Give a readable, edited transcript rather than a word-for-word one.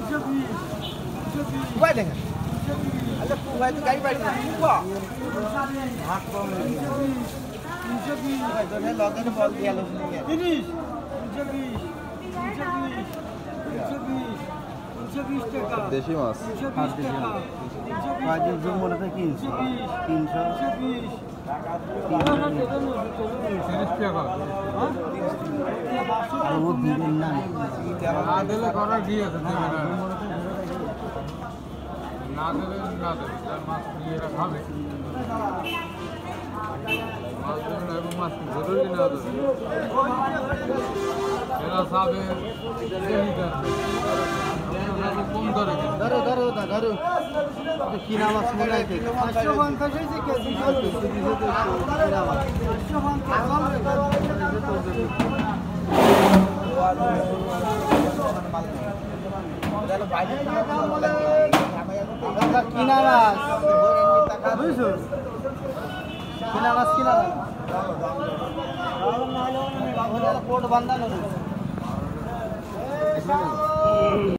Quay đây. Anh cứ quay cái gáy bay này quá. Hát con. Phải cho nên lo cái ball kia luôn nhỉ. Finish. 20 টাকা দেশি মাছ 20 টাকা কাজে জমরা থেকে 300 আর ও দিবেন না না দিলে করার কি আছে দেবে না দিলে না দেবে যার মাছ নিয়ে এরা খাবে মাছ দেবে এবং মাছ জরুরি না দেবে এরা খাবে কম ধরে ধরো ধরো ধরো কি নাম আছে মনে আছে 550 হইছে কে 200 কি নাম আছে 550 কি নাম আছে বুঝছো কি নাম আছে কি নাম কোট বাঁধানো